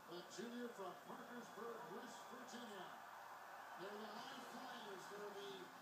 a junior from Parkersburg, West Virginia. They're the high flyers. They're the